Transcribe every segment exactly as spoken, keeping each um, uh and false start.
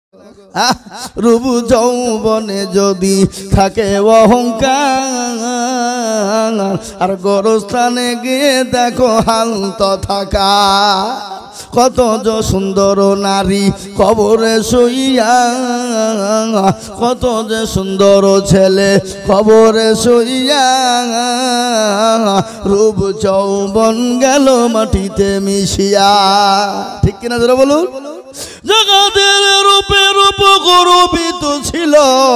রূপ যৌবনে যদি থাকে অহংকার, আর গোরস্থানে গিয়ে দেখো হালত থাকা। কত যে সুন্দর নারী কবরে শুইয়া, কত যে সুন্দর ছেলে কবরে শুইয়া, রূপ যৌবন গেল মাটিতে মিশিয়া। ঠিক কিনা যারা বলুন? জগতের রূপে রূপ গর্বিত ছিল,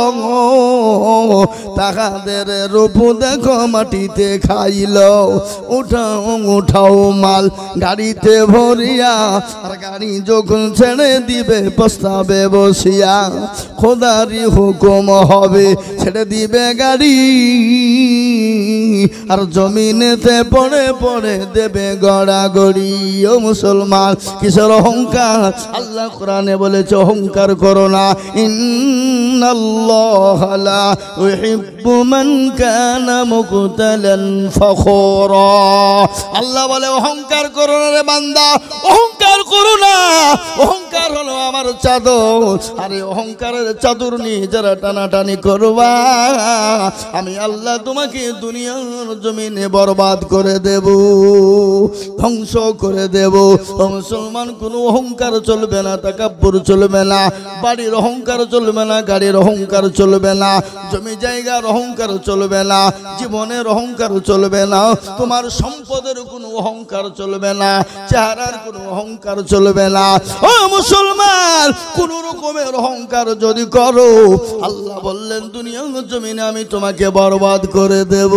তাহাদের রূপ দেখো মাটিতে খাইল। উঠাও উঠাও মাল গাড়িতে ভরিয়া, আর গাড়ি যখন ছেড়ে দিবে প্রস্তাবে বসিয়া, খোদারি হুকুম হবে ছেড়ে দিবে গাড়ি, আর জমিনেতে পড়ে পড়ে দেবে গড়াগড়ি। ও মুসলমান, কিসের অহংকার? আল্লাহ কোরআনে বলেছে অহংকার করো না। ইন্নাল্লাহা লা ইউহিব্বু মান কানা মুকতালান ফখুরা। আল্লাহ বলে অহংকার করো না রে বান্দা, অহংকার করো না। অহংকার হলো আমার চাদর, আরে অহংকারের চাদর নিয়ে যারা টানাটানি করবা, আমি আল্লাহ তোমাকে দুনিয়ার জমিনে বরবাদ করে দেব, ধ্বংস করে দেব। ও মুসলমান, কোনো অহংকার চলবে না, তাকাব্বুর চলবে না, বাড়ির অহংকার চলবে না, গাড়ির অহংকার চলবে না, জমি জায়গার অহংকার চলবে না, জীবনের অহংকার চলবে না, তোমার সম্পদের কোনো অহংকার চলবে না, চেহারার কোনো অহংকার চলবে না। ও মুসলমান, কোন রকমের অহংকার যদি করো, আল্লাহ বললেন দুনিয়ার জমিনে আমি তোমাকে বরবাদ করে দেব।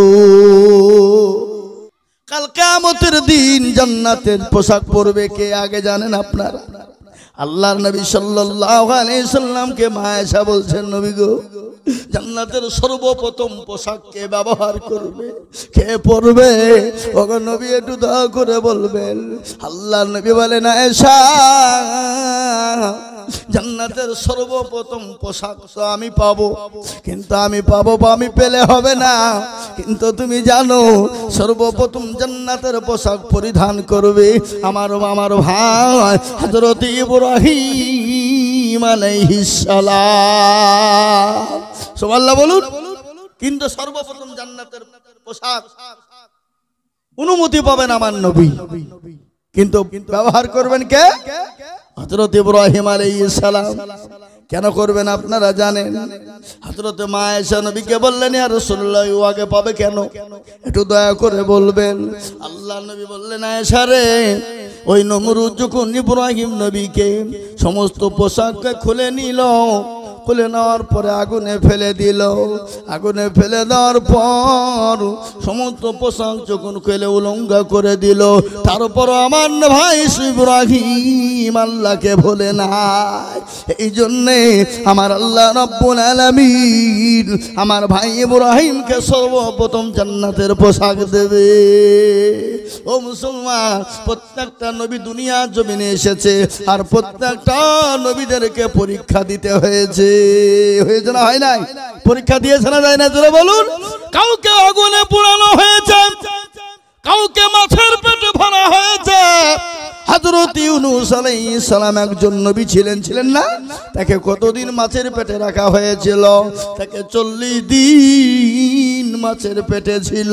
কাল কিয়ামতের দিন জান্নাতের পোশাক পরবে কে আগে জানেন আপনারা? আল্লাহর নবী সাল্লাল্লাহু আলাইহি সাল্লামকে মা আয়েশা বলছেন, নবী গো, জান্নাতের সর্বপ্রথম পোশাক কে ব্যবহার করবে, কে পরবে? ওগো নবী, একটু দয়া করে বলবেন। আল্লাহর নবী বলেন, আয়েশা, জান্নাতের সর্বপ্রথম পোশাক তো আমি পাবো, কিন্তু আমি পাবো আমি পেলে হবে না, কিন্তু তুমি জানো সর্বপ্রথম জান্নাতের পোশাক পরিধান করবে আমার আমার ভাই হযরত ইব্রাহিম আলাইহিস সালাম। সুবহানাল্লাহ বলুন। কিন্তু সর্বপ্রথম জান্নাতের পোশাক অনুমতি পাবেন আমার নবী, কিন্তু ব্যবহার করবেন কে? হযরত ইব্রাহিম আলাইহিস সালাম। কেন করবেন আপনারা জানেন? হযরত মা আয়েশা নবীকে বললেন, ইয়া রাসূলুল্লাহ, ও আগে পাবে কেন? একটু দয়া করে বলবেন। আল্লাহ নবী বললেন, আয়েশা রে, ওই নমরুদ যখন ইব্রাহিম নবীকে সমস্ত পোশাককে খুলে নিল, খুলে নেওয়ার পরে আগুনে ফেলে দিল, আগুনে ফেলে দেওয়ার পর সমস্ত পোশাক যখন খুলে উলঙ্গ করে দিল, তারপর আমার ভাই ইব্রাহিম আল্লাহকে ভোলে নাই। এই জন্যে আমার আল্লাহ রাব্বুল আলামিন আমার ভাই ইব্রাহিমকে সর্বপ্রথম জান্নাতের পোশাক দেবে। ও মুসলমান, প্রত্যেকটা নবী দুনিয়ার জমিনে এসেছে, আর প্রত্যেকটা নবীদেরকে পরীক্ষা দিতে হয়েছে। হয়েছে না হয় নাই? পরীক্ষা দিয়েছে না যায় না? জোরে বলুন। কাউকে আগুনে পোড়ানো হয়েছে, কাউকে মাছের পেটে ভরা হয়েছে। হযরত ইউনূস আলাইহিস সালাম একজন নবী ছিলেন, ছিলেন না? তাকে কতদিন মাছের পেটে রাখা হয়েছিল? তাকে চল্লিশ দিন মাছের পেটে ছিল,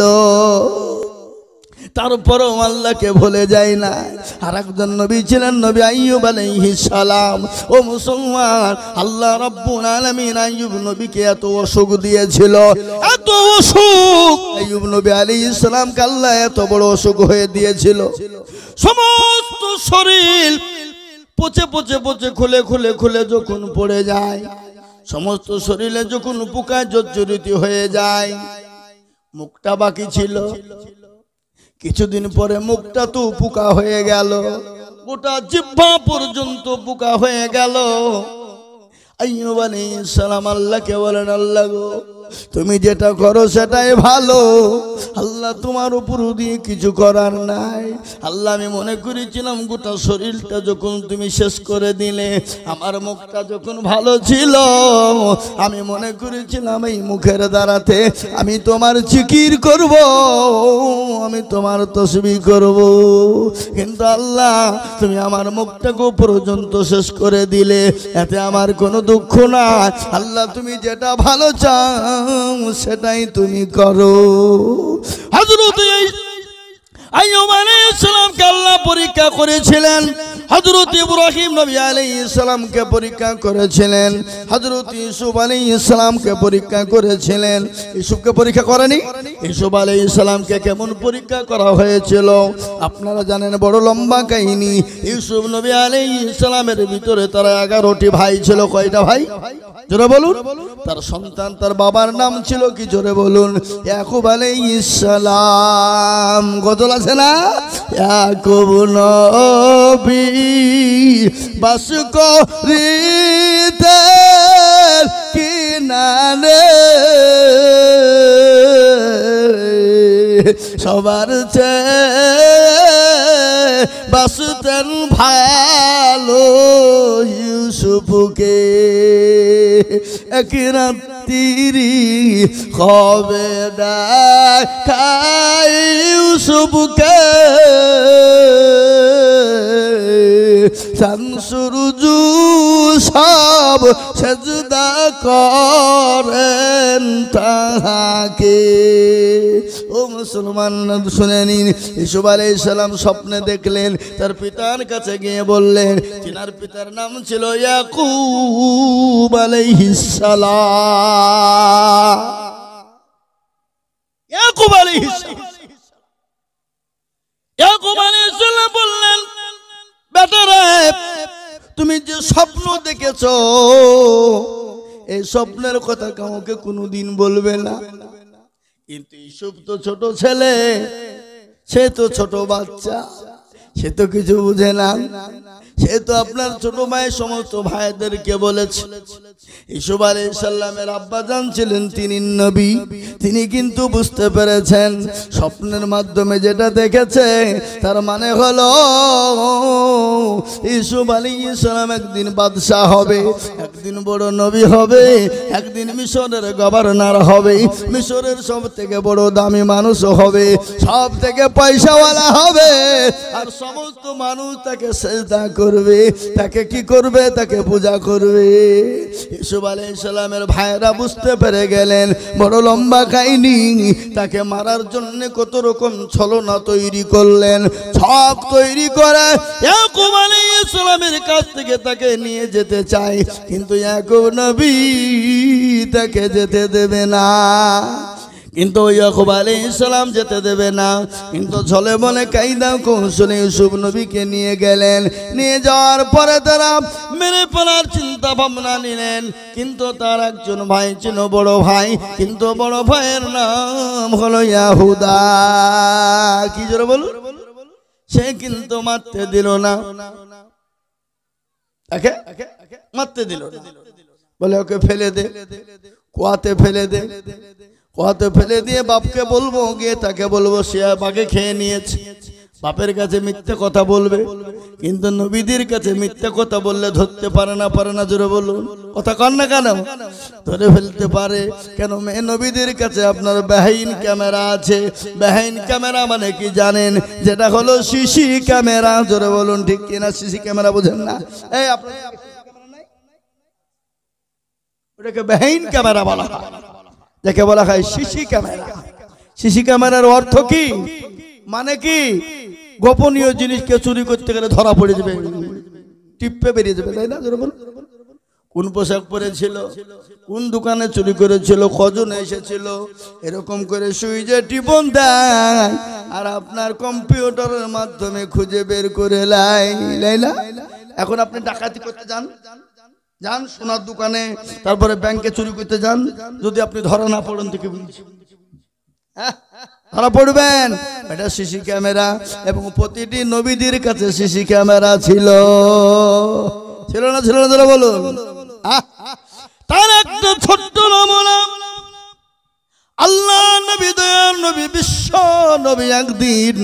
তারপরও আল্লাহকে ভুলে যায় না। আর একজন নবী ছিলেন নবী আইয়ুব আলাইহিস সালাম। ও মুসলমান, আল্লাহ রাব্বুল আলামিন আইয়ুব নবীকে এত অসুখ দিয়েছিল, এত অসুখ আইয়ুব নবী আলাইহিস সালামকে আল্লাহ এত বড় অসুখ হয়ে দিয়েছিল, সমস্ত শরীর পচে পচে পচে খুলে খুলে খুলে যখন পড়ে যায়, সমস্ত শরীরে যখন পোকায় জর্জরিত হয়ে যায়, মুখটা বাকি ছিল। কিছুদিন পরে মুখটা তো পোকা হয়ে গেল, গোটা জিহ্বা পর্যন্ত পোকা হয়ে গেল। আইয়ুব আলাইহিস সালাম আল্লাহকে বলেন, আল্লাহ গো, তুমি যেটা করো সেটাই ভালো। আল্লাহ তোমার উপর দিয়ে কিছু করার নাই। আল্লাহ আমি মনে করেছিলাম গোটা শরীরটা যখন তুমি শেষ করে দিলে, আমার মুখটা যখন ভালো ছিল, আমি মনে করেছিলাম এই মুখের দ্বারাতে আমি তোমার জিকির করব, আমি তোমার তসবিহ করব। কিন্তু আল্লাহ তুমি আমার মুখটাকে পর্যন্ত শেষ করে দিলে, এতে আমার কোনো দুঃখ না। আল্লাহ তুমি যেটা ভালো চাও সেটাই তুমি করো। হযরত আইয়ুব আলাইহিস সালামকে আল্লাহ পরীক্ষা করেছিলেন, হযরত ইব্রাহিম নবী আলাইহিস সালামকে পরীক্ষা করেছিলেন, হযরত ইউসুফ আলাইহিস সালামকে পরীক্ষা করেছিলেন। ইউসুফকে পরীক্ষা করেনি? ইউসুফ আলাইহিস সালামকে কেমন পরীক্ষা করা হয়েছিল আপনারা জানেন, বড় লম্বা কাহিনী। ইউসুফ নবী আলাইহিস সালামের ভিতরে তার এগারোটি ভাই ছিল। কয়টা ভাই? জোরে বলুন। তার সন্তান, তার বাবার নাম ছিল কি? জোরে বলুন। ইয়াকুব আলাইহিস সালাম। গজল আছে না? ইয়াকুব নবী বাস করিতে কিনারে, সবার চেয়ে বাসতেন ভালো ইউসুফকে। এক রাত্রি হবে দেখাই ইউসুফকে, শামসুরজু সব সেজদা করেন তাহাকে। ও মুসলমান শুনে নিন, ইউসুফ আলাইহিস সালাম স্বপ্নে দেখলেন, তার পিতার কাছে গিয়ে বললেন, তিনার পিতার নাম ছিল ইয়াকুব আলাইহিস সালাম। ইয়াকুব আলাইহিস সালাম ইয়াকুব আলাইহিস সালাম বললেন, বেটারে তুমি যে স্বপ্ন দেখেছো, এই স্বপ্নের কথা কাউকে কোনোদিন বলবে না। কিন্তু ইউসুফ তো ছোট ছেলে, সে তো ছোট বাচ্চা, সে তো কিছু বুঝে না। সে তো আপনার ছোট ভাইয়ের সমস্ত ভাইদেরকে বলেছে। ইউসুফ আলাইহিস সালামের আব্বাজান ছিলেন তিনি নবী, তিনি কিন্তু বুঝতে পেরেছেন স্বপ্নের মাধ্যমে যেটা দেখেছে তার মানে হলো ইউসুফ আলাইহিস সালাম একদিন বাদশাহ হবে, একদিন বড় নবী হবে, একদিন মিশরের গভর্নর হবে, মিশরের সব থেকে বড় দামি মানুষ হবে, সব থেকে পয়সাওয়ালা হবে, আর সমস্ত মানুষ তাকে সেজদা করবে, তাকে কি করবে? তাকে পূজা করবে। ইউসুফ আলাইহিস সালামের ভাইরা বুঝতে পেরে গেলেন, বড় লম্বা কাহিনী। তাকে মারার জন্য কত রকম ছলনা তৈরি করলেন, ছক তৈরি করে ইয়াকুব আলাইহিস সালামের কাছ থেকে তাকে নিয়ে যেতে চায়, কিন্তু ইয়াকুব নবী তাকে যেতে দেবে না। কিন্তু ইয়াকুব আলাইহিস সালাম যেতে দেবে না। কিন্তু ছলে বলে কায়দা কৌশলে ইউসুফ নবীকে নিয়ে গেলেন। নিয়ে যাওয়ার পরে তারা মেরে ফেলার চিন্তা ভাবনা নিলেন। কিন্তু তার একজন ভাই ছিল, বড় ভাই, কিন্তু বড় ভাইয়ের নাম হলো ইয়াহুদা। কি জোরে বলুন? সে কিন্তু মারতে দিল না, তাকে মারতে দিল না, বলে ওকে ফেলে দে, কুয়াতে ফেলে দে। কুয়াতে ফেলে দিয়ে বাপকে বলবো, গিয়ে তাকে বলবো সে বাঘে খেয়ে নিয়েছে। বাপের কাছে মিথ্যে কথা বলবে, কিন্তু নবীদের কাছে মিথ্যে কথা বললে ধরতে পারে না, পারে না? জোরে বলুন, কথা কন না কেন? ধরে ফেলতে পারে। কেন? মেয়ে নবীদের কাছে আপনার বেহাইন ক্যামেরা আছে। বেহাইন ক্যামেরা মানে কি জানেন? যেটা হলো সিসি ক্যামেরা। জোরে বলুন ঠিক কিনা? সিসি ক্যামেরা বুঝেন না? এই আপনার ওটাকে বেহাইন ক্যামেরা বলা হয়, যাকে বলা হয় সিসি ক্যামেরা। সিসি ক্যামেরার অর্থ কি? মানে কি? গোপনীয় জিনিসকে চুরি করতে গেলে ধরা পড়ে যাবে, টিপে বেরিয়ে যাবে, তাই না? কোন পোশাক পরেছিল, কোন দোকানে চুরি করেছিল, কজন এসেছিল, এরকম করে সুইচে টিপন দেয়, আর আপনার কম্পিউটারের মাধ্যমে খুঁজে বের করে লাই। লাইলা এখন আপনি ডাকাতি করতে যান, যান সোনার দোকানে, তারপরে ব্যাংকে চুরি করতে যান, যদি আপনি ধরা না পড়েন তো কি বলছি? হ্যাঁ, ধরা পড়বেন। এটা সিসি ক্যামেরা। এবং প্রতিটি নবীদের কাছে সিসি ক্যামেরা ছিল, ছিল না? ছিল না? ধরে বলুন। তার একটা ছোট্ট নমুনা আল্লাহ নবী দয়ার নবী বিশ্ব নবী একদিন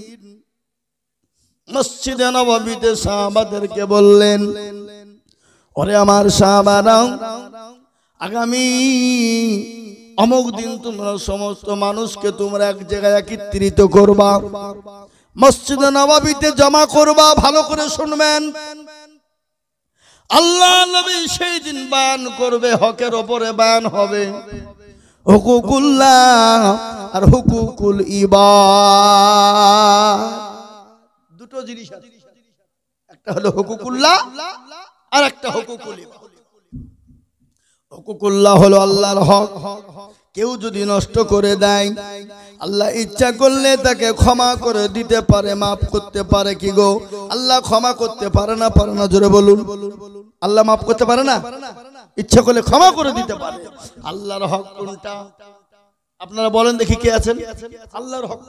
মসজিদে নববীতে সাহাবাদেরকে বললেন, ওরে আমার সাহাবারা, আগামী অমুক দিন তোমরা সমস্ত মানুষকে তোমরা এক জায়গায় একত্রিত করবা, মসজিদে নববীতে জমা করবা। ভালো করে শুনবেন, আল্লাহ নবী সেই দিন বয়ান করবে, হকের ওপরে বয়ান হবে, হুকুকুল্লাহ আর হুকুকুল ইবাদ। দুটো জিনিস আছে, একটা হলো হুকুকুল্লাহ আর একটা হুকুকুল ইবাদ। হুকুকুল্লাহ হলো আল্লাহর হক, কেউ যদি নষ্ট করে দেয় আল্লাহ ইচ্ছা করলে তাকে ক্ষমা করে দিতে পারে, মাফ করতে পারে। কি গো, আল্লাহ ক্ষমা করতে পারে না? পারে না? জোরে বলুন। আল্লাহ মাফ করতে পারে না? ইচ্ছা করলে ক্ষমা করে দিতে পারে। আল্লাহর হক কোনটা? আপনারা বলেন দেখি, কে আছেন? আল্লাহর হক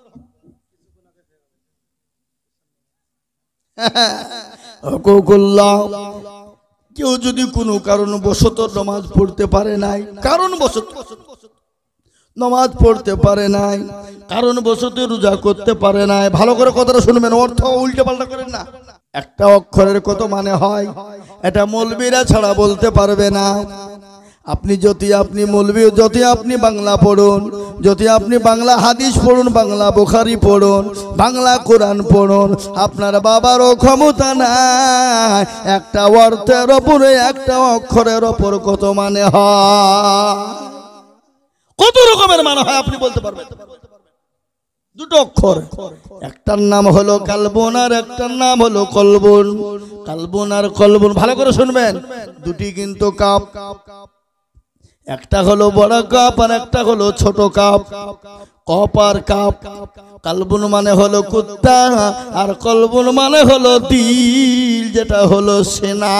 হুকুকুল্লাহ। কেউ যদি কোনো কারণবশত নামাজ পড়তে পারে নাই, কারণবশত নামাজ পড়তে পারে নাই, কারণবশত রোজা করতে পারে নাই, ভালো করে কথাটা শুনবেন, অর্থ উল্টে পাল্টা করেন না। একটা অক্ষরের কত মানে হয় এটা মৌলবীরা ছাড়া বলতে পারবে না। আপনি যদি আপনি মৌলবী, যদি আপনি বাংলা পড়ুন, যদি আপনি বাংলা হাদিস পড়ুন, বাংলা বুখারী পড়ুন, বাংলা কোরআন পড়ুন, আপনার বাবারও ক্ষমতা নাই একটা অর্থের ওপরে, একটা অক্ষরের ওপর কত মানে হয়, কত রকমের মানে হয় আপনি বলতে পারবেন? দুটো অক্ষর, একটার নাম হলো কালবুন আর একটার নাম হলো কলবুন। কালবুন আর কলবুন, ভালো করে শুনবেন, দুটি কিন্তু কাপ, একটা হলো বড় কাপ আর একটা হলো ছোট কাপ। কপ আর কাপ, কালবুন মানে হলো কুত্তা আর কলবুন মানে হলো দিল, যেটা হলো সেনা।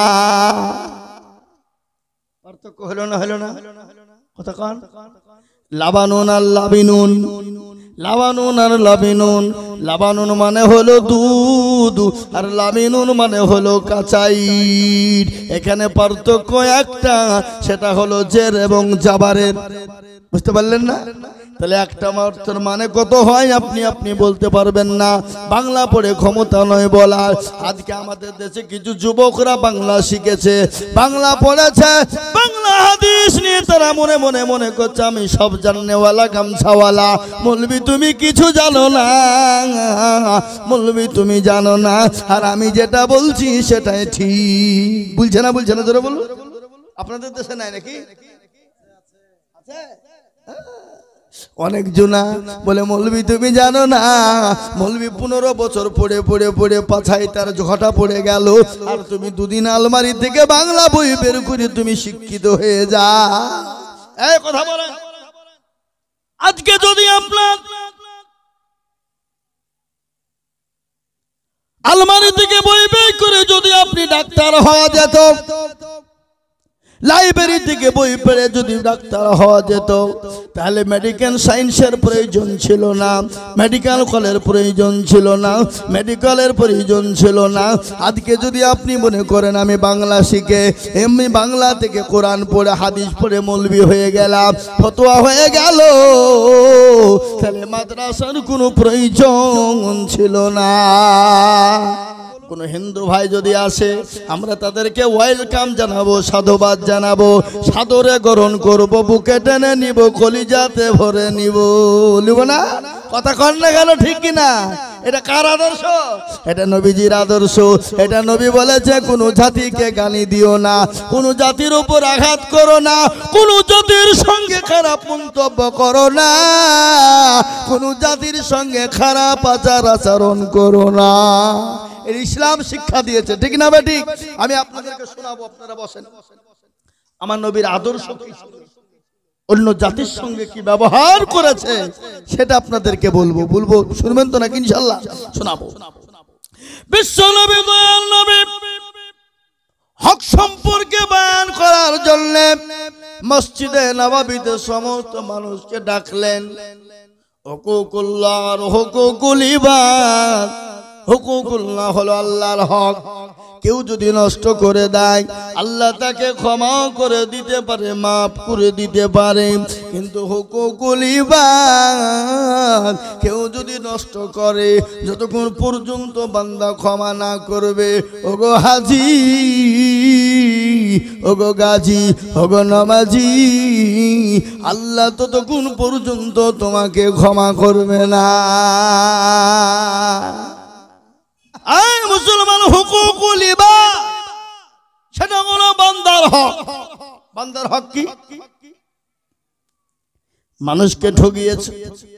পার্থক্য হলো না? হলো না? কথা কান। লাবানুন আর লাবিনুন, লাবানুন আর লাবিনুন, লাবানুন মানে হলো দুধ আর লাবিনুন মানে হলো কাঁচাইট। এখানে পার্থক্য একটা, সেটা হলো জের এবং জাবারের। বুঝতে পারলেন না? তাহলে একটা অর্থের মানে কত হয় আপনি আপনি বলতে পারবেন না। বাংলা পড়ে ক্ষমতা নয় বলার। আজকে আমাদের দেশে কিছু যুবকরা বাংলা শিখেছে, বাংলা পড়েছে, বাংলা হাদিস নিয়ে তারা মনে মনে মনে করছে আমি সব জাননেওয়ালা, গামছাওয়ালা। মৌলবী তুমি কিছু জানো না, মৌলবী তুমি জানো না, আর আমি যেটা বলছি সেটাই ঠিক। বলছে না? বলছে না? ধরে বলুন। আপনাদের দেশে নাই নাকি? আছে অনেক জনা বলে মৌলবী তুমি জানো না। মৌলবী পনেরো বছর পড়ে পড়ে পড়ে পাছায় তার ঘটা পড়ে গেল, আর তুমি দুদিন আলমারি থেকে বাংলা বই বের করে তুমি শিক্ষিত হয়ে যা। এই কথা বলেন, আজকে যদি আপনার আলমারি থেকে বই বের করে যদি আপনি ডাক্তার হওয়া যেত, লাইব্রেরি থেকে বই পড়ে যদি ডাক্তার হওয়া যেত, তাহলে মেডিকেল সায়েন্সের প্রয়োজন ছিল না, মেডিকেল কলের প্রয়োজন ছিল না, মেডিকেলের প্রয়োজন ছিল না। আজকে যদি আপনি মনে করেন আমি বাংলা শিখে এমনি বাংলা থেকে কোরআন পড়ে হাদিস পড়ে মৌলবী হয়ে গেলাম, ফতোয়া হয়ে গেল, তাহলে মাদ্রাসার কোনো প্রয়োজন ছিল না। কোন হিন্দু ভাই যদি আসে আমরা তাদেরকে ওয়েলকাম জানাবো, সাধুবাদ জানাবো, সাদরে গ্রহণ করবো, বুকে টেনে নিব, কলিজাতে ভরে নিব, নিব না? কথা কন না কেন? ঠিক কিনা? এটা কার আদর্শ? এটা নবীজির আদর্শ। এটা নবী বলেছে কোন জাতিকে গালি দিও না, কোন জাতির উপর আঘাত করো না, কোন জাতির সঙ্গে খারাপ মন্তব্য করো না, কোন জাতির সঙ্গে খারাপ আচার আচরণ করো না। এর ইসলাম শিক্ষা দিয়েছে, ঠিক না বেঠিক? আমি আপনাদেরকে শোনাবো, আপনারা বসেন। আমার নবীর আদর্শ কি, অন্য জাতির সঙ্গে কি ব্যবহার করেছে সেটা আপনাদেরকে বলবো। বলবো, শুনবেন তো নাকি? ইনশাআল্লাহ শোনাবো। বিশ্ব নবী দয়াল নবী হক সম্পর্কে বয়ান করার জন্য মসজিদে নববীতে সমস্ত মানুষকে ডাকলেন। হুকুকুল্লাহ আর হুকুকুল ইবাদ। হুকুকুল্লাহ হলো আল্লাহর হক, কেউ যদি নষ্ট করে দেয় আল্লাহ তাকে ক্ষমা করে দিতে পারে, মাফ করে দিতে পারে। কিন্তু হুকুকুল ইবাদ কেউ যদি নষ্ট করে, যতক্ষণ পর্যন্ত বান্দা ক্ষমা না করবে, ওগো হাজি, ওগো গাজী, ওগো নামাজি, আল্লাহ ততক্ষণ পর্যন্ত তোমাকে ক্ষমা করবে না। আয় মুসলমান, হুকুকুল ইবাদ সেটা হলো বান্দার হক। বান্দার হক কি? মানুষকে ঠকিয়েছে,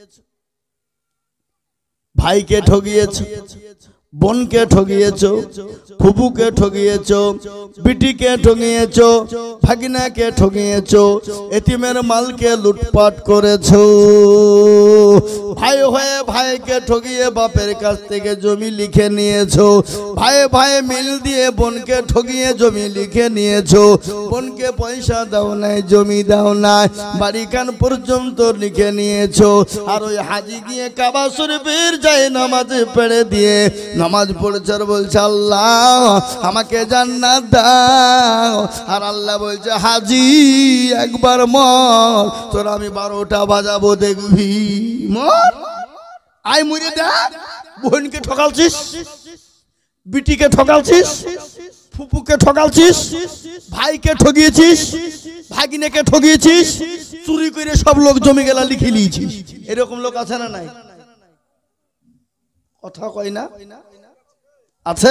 ভাইকে ঠকিয়েছে, বোনকে ঠকিয়েছ, ফুপুকে ঠকিয়েছ, বিটিকে ঠকিয়েছ, ভাগিনাকে ঠকিয়েছ, এতিমের মালকে লুটপাট করেছ, ভাই হয়ে ভাইকে ঠকিয়ে বাপের কাছ থেকে জমি লিখে নিয়েছ, ভাই ভাই মিল দিয়ে বোনকে ঠকিয়ে জমি লিখে নিয়েছ, বোনকে পয়সা দাও নাই, জমি দাও নাই, বাড়িখান পর্যন্ত লিখে নিয়েছ। আর ওই হাজি গিয়ে কাবা শরীফের যায় নামাজে পেড়ে দিয়ে নামাজ পড়ছে আর বলছে আল্লাহ আমাকে জান্নাত দাও। আর আল্লাহ বলছে হাজি একবার মর, তোর আমি বারোটা বাজাবো দেখবি, মর, আয় মরে দেখ। বোনকে ঠকালছিস, বিটিকে ঠকালছিস, ফুপুকে ঠকালছিস, ভাইকে ঠকিয়েছিস, ভাগিনেকে ঠকিয়েছিস, চুরি করে সব লোক জমি গেলা লিখে নিয়েছিস। এরকম লোক আছে না নাই? কথা কয় না? আছে।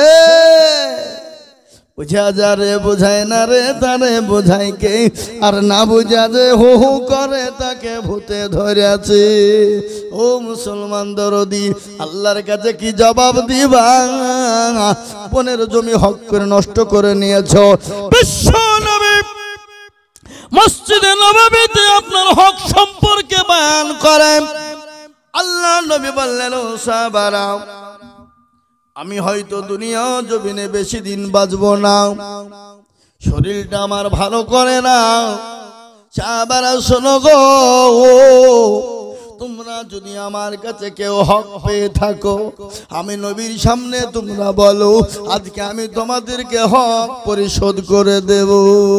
বুঝা যা রে বোঝায় না রে, তারে বোঝায় কে, আর না বুঝা যে হো হো করে তাকে ভূতে ধরেছে। ও মুসলমান দরদি, আল্লাহর কাছে কি জবাব দিবা? বোনের জমি হক করে নষ্ট করে নিয়েছ। বিশ্ব নবী মসজিদে নববীতে আপনার হক সম্পর্কে বয়ান করেন। আল্লাহ নবী বললেন, ও সাহাবারা, আমি হয়তো দুনিয়া জমিনে বেশি দিন বাঁচবো না, শরীরটা আমার ভালো করে না। সাহাবারা শোনো গো, তোমরা যদি আমার কাছে কেউ হক পেয়ে থাকো, আমি নবীর সামনে তোমরা বলো, আজকে আমি তোমাদেরকে হক পরিশোধ করে দেব।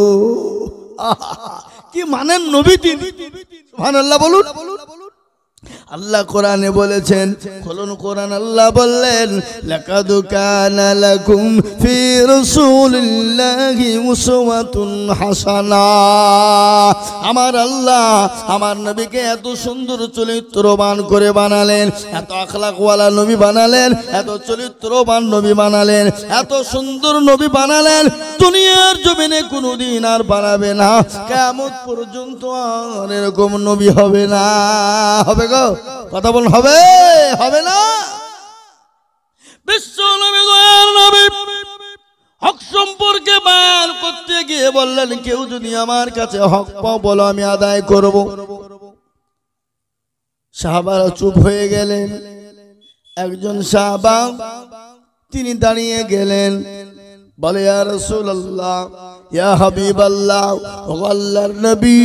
কি মানেন নবী তিনি? সুবহানাল্লাহ বলুন। আল্লাহ কোরআনে বলেছেন, খুলুন কোরআন, আল্লাহ বললেন লাকাদ কানা লাকুম ফি রাসূলিল্লাহি উসওয়াতুন হাসানা। আমার আল্লাহ আমার নবীকে এত সুন্দর চরিত্রবান করে বানালেন, এত আখলাকওয়ালা নবী বানালেন, এত চরিত্রবান নবী বানালেন, এত সুন্দর নবী বানালেন, দুনিয়ার জমিনে কোনোদিন আর বানাবে না, কিয়ামত পর্যন্ত আর এরকম নবী হবে না। হবে গো? কথা বলুন, হবে? হবে না? বিশ্ব নবী দয়ার নবী হক সম্পর্কে বয়ান করতে গিয়ে বললেন, কেউ যদি আমার কাছে হক পাও বলো, আমি আদায় করব। সাহাবারা চুপ হয়ে গেলেন। একজন সাহাবা তিনি দাঁড়িয়ে গেলেন, বলে ইয়া রাসূলুল্লাহ, ইয়া হাবিবাল্লাহ, ও আল্লাহর নবী,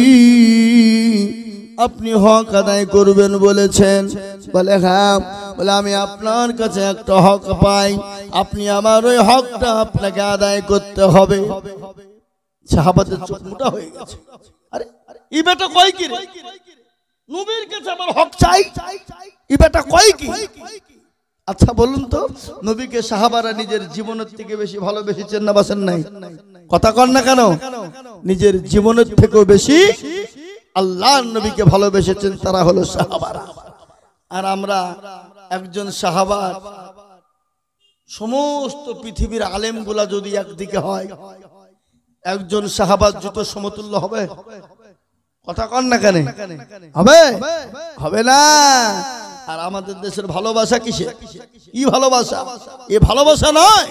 আপনি হক আদায় করবেন বলেছেন। বলে হ্যাঁ। বলে আমি আপনার কাছে একটা হক পাই, আপনি আমার ওই হকটা আপনাকে আদায় করতে হবে। সাহাবাদের চোখ মোটা হয়ে গেছে। আরে এই বেটা কয় কি রে, নবীর কাছে আমার হক চাই, এই বেটা কয় কি? আচ্ছা বলুন তো, নবীকে সাহাবারা নিজের জীবনের থেকে বেশি ভালোবেসেছেন না বাসেন নাই? কথা কন না কেন? নিজের জীবনের থেকেও বেশি আল্লাহর নবীকে ভালোবেসেছেন, তারা হলো সাহাবারা। আর আমরা একজন সাহাবার সমস্ত পৃথিবীর আলেমগুলা যদি একদিকে হয়, একজন সাহাবার জুতো সমতুল্য হবে? কথা কন না কেন? হবে? হবে না। আর আমাদের দেশের ভালোবাসা কিসে? কি ভালোবাসা? এ ভালোবাসা নয়।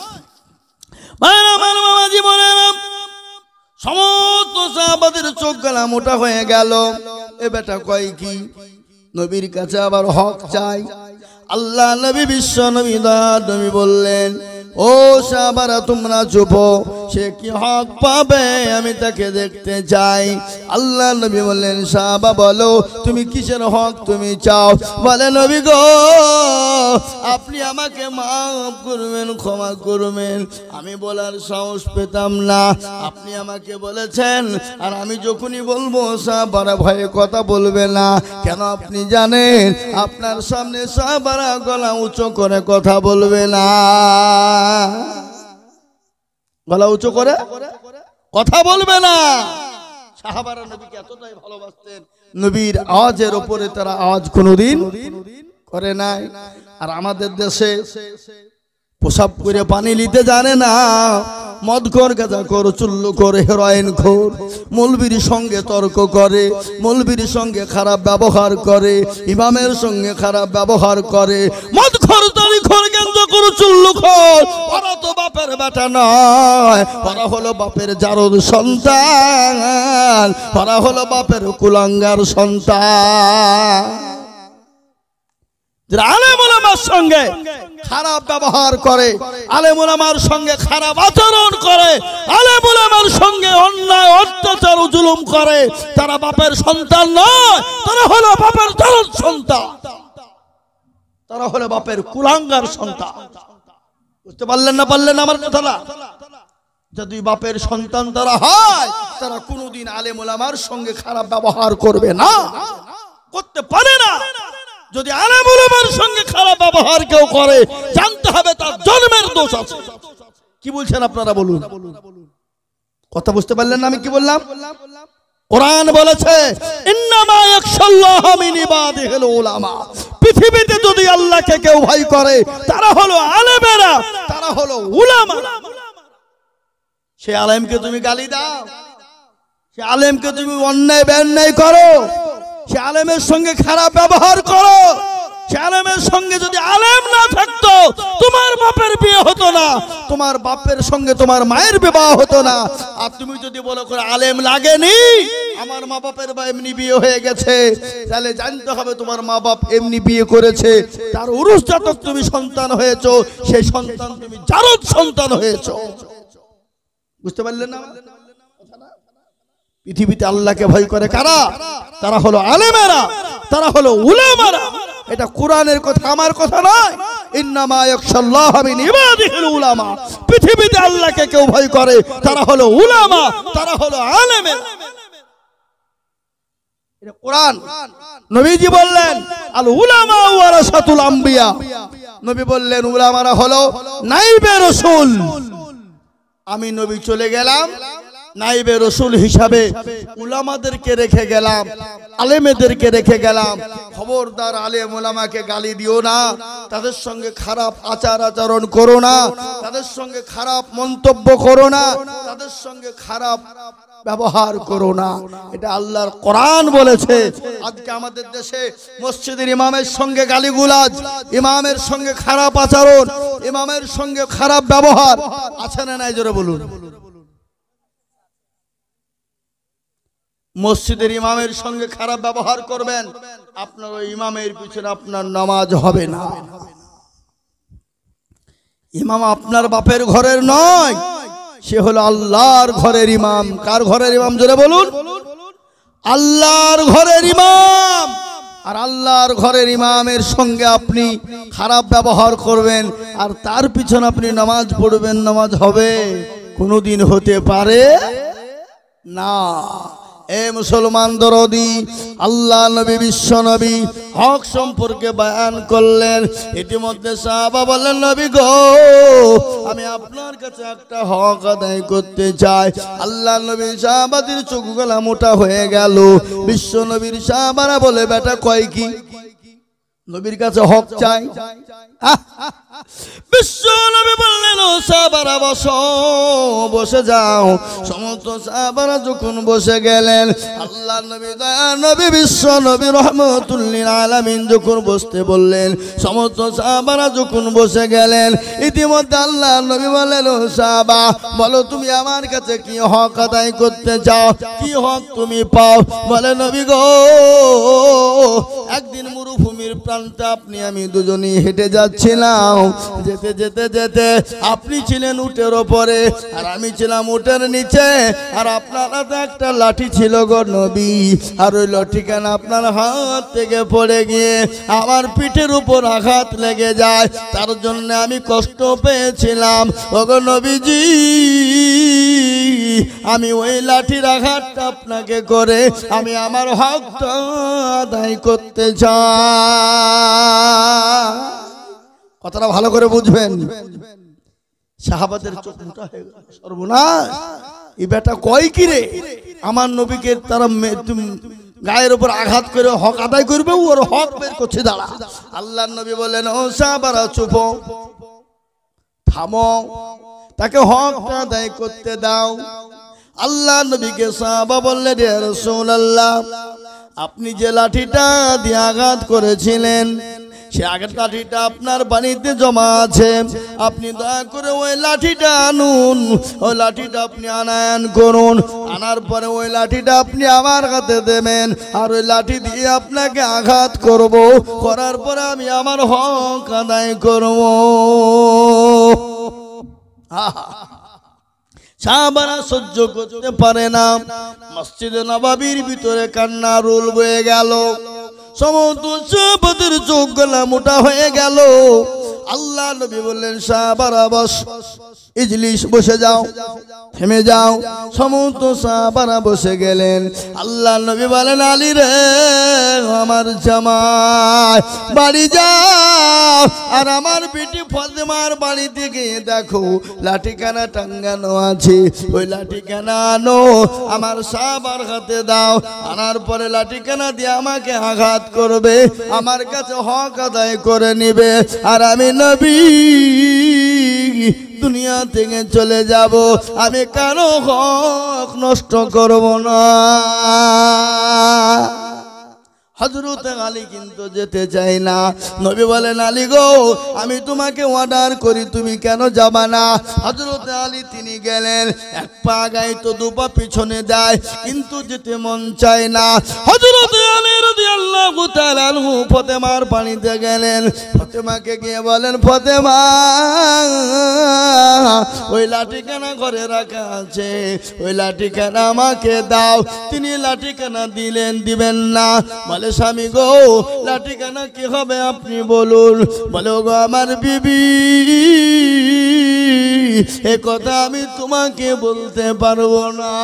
সমস্ত সাহাবাদের চোখ গলা মোটা হয়ে গেল। এ বেটা কয় কি, নবীর কাছে আবার হক চাই। আল্লাহ নবী বিশ্ব নবী নবী বললেন, ও সাহাবারা তোমরা চুপ, সে কি হক পাবে আমি তাকে দেখতে চাই। আল্লাহ নবী বললেন সাহাবা বলো তুমি কিসের হক তুমি চাও? বলে নবী গো আপনি আমাকে মাফ করবেন, ক্ষমা করবেন। আমি বলার সাহস পেতাম না, আপনি আমাকে বলেছেন, আর আমি যখনই বলবো সাহাবারা ভয়ে কথা বলবে না। কেন আপনি জানেন আপনার সামনে সাহাবারা গলা উঁচু করে কথা বলবে না। গলা উঁচু করে কথা বলবে না। সাহাবারা নবীকে এতটাই ভালোবাসতেন, নবীর আওয়াজের উপরে তারা আওয়াজ কোনোদিন করে নাই। আর আমাদের দেশে প্রসাব করে পানি নিতে জানে না, মদখোর, গাঁজাখোর, চুল্লুখোর, হেরোইন খোর, মৌলবীর সঙ্গে তর্ক করে, মৌলবীর সঙ্গে খারাপ ব্যবহার করে, ইমামের সঙ্গে খারাপ ব্যবহার করে। মদখোর, তারিখোর, গাঁজাখোর, চুল্লুখোর, ওরা তো বাপের বেটা নয়, ওরা হলো বাপের জারদ সন্তান, ওরা হলো বাপের কুলাঙ্গার সন্তান। আলেম ওলামার সঙ্গে খারাপ ব্যবহার করে, আলেম ওলামার সঙ্গে খারাপ আচরণ করে, আলেম ওলামার সঙ্গে অন্যায় অত্যাচার ও জুলুম করে, তারা বাপের সন্তান নয়, তারা হলো বাপের জারদ সন্তান, তারা হলো বাপের কুলাঙ্গার সন্তান। বুঝতে পারলেন না পারলেন আমার কথাটা? যদি বাপের সন্তান তারা হয়, তারা কোনোদিন আলেম ওলামার সঙ্গে খারাপ ব্যবহার করবে না, করতে পারে না। যদি আলেম ওলামার সঙ্গে খারাপ ব্যবহার কেউ করে, জানতে হবে তার জন্মের দোষ আছে। কি বলছেন আপনারা বলুন? কথা বুঝতে পারলেন না আমি কি বললাম? কোরআন বলেছে ইন্নামা ইয়াখশাল্লাহ মিন ইবাদিহিল উলামা। পৃথিবীতে যদি আল্লাহকে কেউ ভয় করে তারা হলো আলেমেরা, তারা হলো উলামা। সে আলেমকে তুমি গালি দাও, সে আলেমকে তুমি অন্যায় বেন্যায় করো, সে আলেমের সঙ্গে খারাপ ব্যবহার করো, সে আলেমের সঙ্গে যদি আলেম না থাকতো তোমার বাপের বিয়ে হতো না, তোমার বাপের সঙ্গে তোমার মায়ের বিবাহ হতো না। আর তুমি যদি বলো করে আলেম লাগেনি, আমার মা বাপের বা এমনি বিয়ে হয়ে গেছে, তাহলে জানতে হবে তোমার মা বাপ এমনি বিয়ে করেছে, তার উরুস জাতক তুমি সন্তান হয়েছো, সেই সন্তান তুমি জারদ সন্তান হয়েছো। বুঝতে পারলেন না? পৃথিবীতে আল্লাহকে ভয় করে কারা? তারা হলো আলেমেরা, তারা হলো উলামারা। এটা কোরআনের কথা, আমার কথা নয়। ইন্নামা ইয়াখশাল্লাহ মিন ইবাদিহিল উলামা। পৃথিবীতে আল্লাহকে কেউ ভয় করে তারা হলো উলামা, তারা হলো আলেমেরা। এটা কোরআন। নবীজি বললেন আল উলামা ওয়ারাসাতুল আম্বিয়া। নবী বললেন উলামারা হলো নাইবে রাসূল। আমি নবী চলে গেলাম, নাইবে রসুল হিসাবে উলামাদেরকে রেখে গেলাম, আলেমেদেরকে রেখে গেলাম। খবরদার আলেম উলামাকে গালি দিও না, তাদের সঙ্গে খারাপ আচার আচরণ করো না, তাদের সঙ্গে খারাপ মন্তব্য করো না, তাদের সঙ্গে খারাপ ব্যবহার করো না। এটা আল্লাহর কোরআন বলেছে। আজকে আমাদের দেশে মসজিদের ইমামের সঙ্গে গালিগুলাজ, ইমামের সঙ্গে খারাপ আচরণ, ইমামের সঙ্গে খারাপ ব্যবহার আছে না নাই? জোরে বলুন। মসজিদের ইমামের সঙ্গে খারাপ ব্যবহার করবেন, আপনার ওই ইমামের পিছনে আপনার নামাজ হবে না। ইমাম আপনার বাপের ঘরের নয়, সে হলো আল্লাহর ঘরের ইমাম। কার ঘরের ইমাম? জোরে বলুন। আল্লাহর ঘরের ইমাম। আর আল্লাহর ঘরের ইমামের সঙ্গে আপনি খারাপ ব্যবহার করবেন, আর তার পিছনে আপনি নামাজ পড়বেন, নামাজ হবে? কোনোদিন হতে পারে না। এ মুসলমান দরদি, আল্লাহ নবী বিশ্ব নবী হক সম্পর্কে বয়ান করলেন। ইতিমধ্যে সাহাবা বললেন নবী গো আমি আপনার কাছে একটা হক আদায় করতে চাই। আল্লাহ নবী সাহাবাদের চোখ গলা মোটা হয়ে গেল। বিশ্ব নবীর সাহাবারা বলে বেটা কয় কি? নবীর কাছে হক চাই। বিশ্ব নবী বললেন ও সাহাবারা বসো, বসে যাও। সমস্ত সাহাবারা যখন বসে গেলেন, আল্লাহ নবী দয়া নবী বিশ্ব নবী রহমতুল লিল আলামিন যখন বসতে বললেন, সমস্ত সাহাবারা যখন বসে গেলেন, ইতিমধ্যে আল্লাহ নবী বললেন ও সাহাবা বলো তুমি আমার কাছে কি হক আদায় করতে চাও, কি হক তুমি পাও? বলে নবী গো একদিন মরুভূমির প্রান্তে আপনি আমি দুজনেই হেঁটে যাচ্ছিলাম। যেতে যেতে যেতে আপনি ছিলেন উটের ওপরে আর আমি ছিলাম উটের নিচে, আর আপনার হাতে একটা লাঠি ছিল গো নবী, আর ওই লাঠিখানা আপনার হাত থেকে পড়ে গিয়ে আমার পিঠের উপর আঘাত লেগে যায়, তার জন্য আমি কষ্ট পেয়েছিলাম। ওগো নবীজি, আমি ওই লাঠির আঘাতটা আপনাকে করে আমি আমার হকটা আদায় করতে চাই। কথাটা ভালো করে বুঝবেন। সাহাবাদের চোখ মোটা হয়ে গেল, সর্বনাশ, এই বেটা কয় কি রে, আমার নবীকে তারা গায়ের উপর আঘাত করে হক আদায় করবে, ওর হক বের করছে দাঁড়া। আল্লাহর নবী বললেন, ও সাহাবারা চুপ, থামো, তাকে হক আদায় করতে দাও। আল্লাহ নবীকে সাহাবা বললেন, ইয়া রাসূলুল্লাহ, আপনি যে লাঠিটা দিয়ে আঘাত করেছিলেন সে আগের লাঠিটা আপনার বাড়িতে জমা আছে, আপনি দয়া করে ওই লাঠিটা আনুন, ওই লাঠিটা আপনি আনায়ন করুন, আনার পরে ওই লাঠিটা আপনি আমার হাতে দেবেন, আর ওই লাঠি দিয়ে আপনাকে আঘাত করব, করার পরে আমি আমার হক আদায় করব। সাহাবারা সহ্য করতে পারে না, মসজিদে নববীর ভিতরে কান্না রোল বয়ে গেল, সমস্ত সাহাবাদের চোখ গলা মোটা হয়ে গেল। আল্লাহ নবী বললেন, সাহাবারা বস, ইজলিস, বসে যাও, থেমে যাও। সমস্ত সাহাবারা বসে গেলেন। আল্লাহ নবী বলেন, আলী রে আমার জামাই, বাড়ি যাও, আর আমার বেটি ফাতেমার বাড়িতে গিয়ে দেখো লাঠিখানা টাঙ্গানো আছে, ওই লাঠিখানা আনো, আমার সাহাবার হাতে দাও, আনার পরে লাঠিখানা দিয়ে আমাকে আঘাত করবে, আমার কাছে হক আদায় করে নিবে, আর আমি নবী দুনিয়া থেকে চলে যাব, আমি কারো হক নষ্ট করব না। হযরত আলী কিন্তু যেতে চাই না। নবী বলেন, আলী গো, আমি তোমাকে অর্ডার করি, তুমি কেন যাবা না? হযরত আলী তিনি গেলেন, এক পা গায়ে তো দু পা পিছনে যায়, কিন্তু যেতে মন চায় না। হযরত আলী রাদিয়াল্লাহু তাআলা আনহু ফাতেমার পানিতে গেলেন, ফাতেমাকে গিয়ে বলেন, ফাতেমা, ওই লাঠিখানা ঘরে রাখা আছে, ওই লাঠিখানা আমাকে দাও। তিনি লাঠিখানা দিলেন, দিবেন না। বলে, স্বামী গো, লাঠিখানা কি হবে আপনি বলুন। বলে, গো আমার বিবি, এ কথা আমি তোমাকে বলতে পারবো না।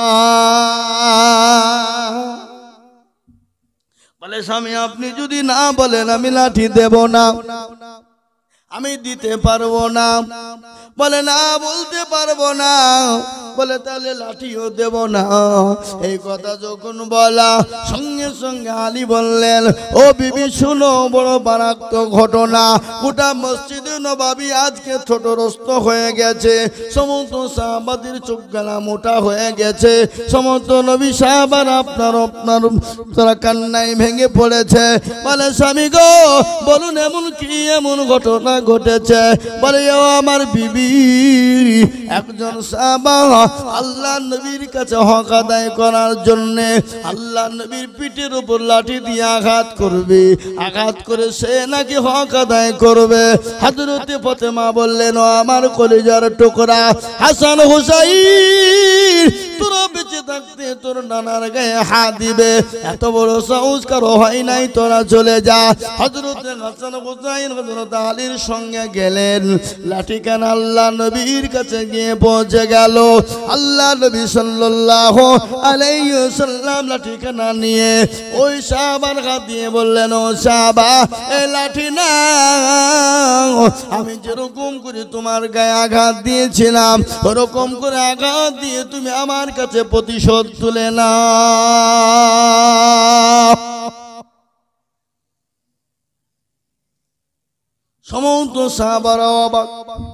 বলে, স্বামী আপনি যদি না বলেন আমি লাঠি দেব না, আমি দিতে পারবো না। বলে, না বলতে পারবো না। বলে, তাহলে লাঠিও দেব না। এই কথা যখন বলা, সঙ্গে সঙ্গে আলী বললেন, ও বিবি শুনো, বড় মারাত্মক ঘটনা, গোটা মসজিদে নববী আজকে ছোটরস্ত হয়ে গেছে, সমস্ত সাহাবাদের চোখ গলা মোটা হয়ে গেছে, সমস্ত নবী সাহাবারা আপনার আপনার তারা কান্নায় ভেঙে পড়েছে। বলে, স্বামী গো, বলুন এমন কি এমন ঘটনা ঘটেছে? বলে, ও আমার বিবি, একজন সাহাবা আল্লাহ নবীর কাছে হক আদায় করার জন্য আল্লাহ নবীর পিঠের উপর লাঠি দিয়ে আঘাত করবে, আঘাত করে সে নাকি হক আদায় করবে। হযরত ফাতেমা বললেন, ও আমার কলিজার টুকরা হাসান হুসাইন, তোরা বেঁচে থাকতে তোর নানার গায়ে হাত দিবে, এত বড় সাহস কারো হয় নাই, তোরা চলে যা। হযরত হাসান হুসাইন হযরত আলীর সঙ্গে গেলেন, লাঠিখানা আল্লাহ নবীর কাছে গিয়ে পৌঁছে গেল। আল্লাহ নবী সাল্লাল্লাহু আলাইহি ওয়াসাল্লাম লাঠিখানা নিয়ে ওই সাহাবার হাত দিয়ে বললেন, ও সাহাবা, এই লাঠি না, আমি যেরকম করে তোমার গায়ে আঘাত দিয়েছিলাম ওরকম করে আঘাত দিয়ে তুমি আমার কাছে প্রতিশোধ তুলে না। সমস্ত সাহাবারা অবাক,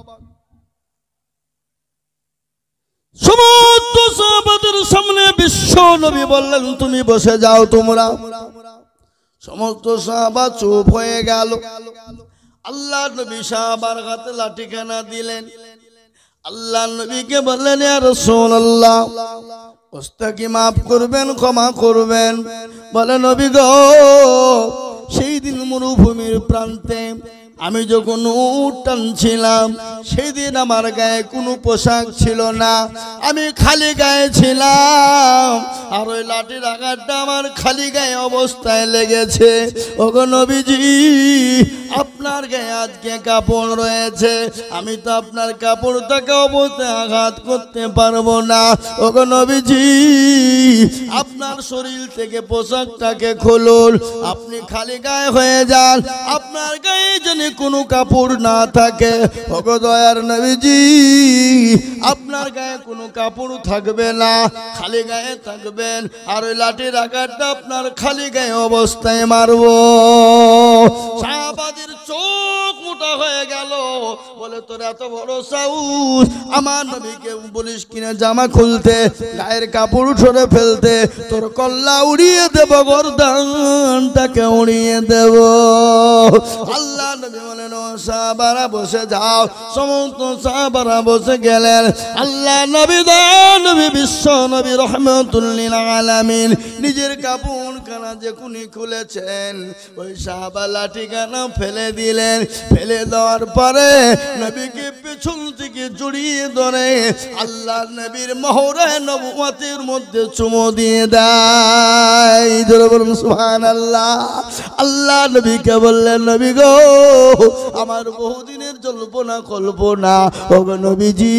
সমস্ত সাহাবাদের সামনে বিশ্ব নবী বললেন, তুমি বসে যাও তোমরা। সমস্ত সাহাবা চুপ হয়ে গেল। আল্লাহ নবী সাহাবার হাতে লাঠিখানা দিলেন। আল্লাহ নবীকে বললেন, ইয়া রাসূলুল্লাহ, ওস্তাদ কি মাফ করবেন, ক্ষমা করবেন। বলে, নবী গো, সেই দিন মরুভূমির প্রান্তে আমি যখন উট টানছিলাম সেদিন আমার গায়ে কোনো পোশাক ছিল না, আমি খালি গায়ে ছিলাম। আর ওই লাঠির আঘাতটা আমার খালি গায়ে অবস্থায় লেগেছে। ওগো নবীজি, আপনার গায়ে আজকে কাপড় রয়েছে, আমি তো আপনার কাপড়টাকে অবস্থায় আঘাত করতে পারবো না। ওগো নবীজি, আপনার শরীর থেকে পোশাকটাকে খুলুন, আপনি খালি গায়ে হয়ে যান, আপনার গায়ে যেন কোনো কাপড় না থাকে। ওগো দয়ার নবীজি, আপনার গায়ে কোনো কাপড় থাকবে না, খালি গায়ে থাকবেন, আর ওই লাঠির আঘাতটা আপনার খালি গায়ে অবস্থায় মারবো। সাহাবাদের চোখ মোটা হয়ে গেল, বলে তোর এত বড় সাহস, আমার নবীকে বলিস কিনা জামা খুলতে, গায়ের কাপড় সরে ফেলতে, তোর কল্লা উড়িয়ে দেব, গর্দানটাকে উড়িয়ে দেব। আল্লাহ নবী বলেন ও সাহাবারা বসে যাও। সমস্ত সাহাবারা বসে গেলেন। আল্লাহ নবী দয়া নবী বিশ্ব নবী রহমাতুল লিল আলামিন নিজের কাপড় খানা যে কুনি খুলেছেন, ওই সাহাবা লাঠি খানা ফেলে দিলেন। ফেলে দেওয়ার পরে নবীকে পেছন থেকে জড়িয়ে ধরে আল্লাহ নবীর মোহরে নবুয়তের মধ্যে চুমো দিয়ে দেয়। জোরে বলুন সুবহানাল্লাহ। আল্লাহ নবীকে বললেন, নবী গো, আমার বহুদিনের জল্পনা কল্পনা, ওগো নবীজি,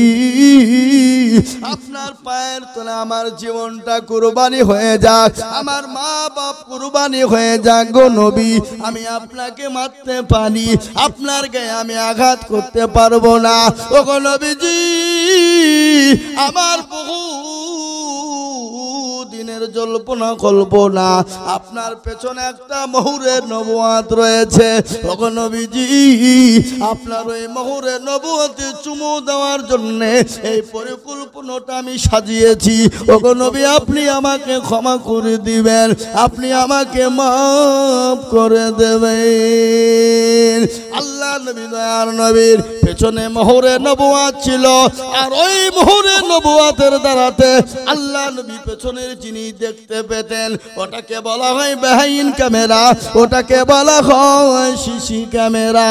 আপনার পায়ের তলে আমার জীবনটা কুরবানি হয়ে যাক, আমার মা বাপ কুরবানি হয়ে যাক গো নবী, আমি আপনাকে মারতে পারি, আপনার গায়ে আমি আঘাত করতে পারবো না। ওগো নবীজি, আমার বহু দিনের জল্পনা কল্পনা, আপনার পেছনে একটা মোহরের নবুয়ত রয়েছে। ওগো নবীজি, আপনার ওই মোহরের নবুয়তে চুমু দেওয়ার জন্য এই পরিকল্পনাটা আমি সাজিয়েছি। ওগো নবী, আপনি আমাকে ক্ষমা করে দিবেন, আপনি আমাকে মাফ করে দেবেন। আল্লাহ নবী দয়ার নবীর পেছনে মোহরের নবুয়ত ছিল, আর ওই মোহরের নবুয়তের দ্বারাতে আল্লাহ নবী পেছনের যিনি দেখতে পেতেন, ওটাকে বলা হয় বেহাইন ক্যামেরা, ওটাকে বলা হয় সিসি ক্যামেরা।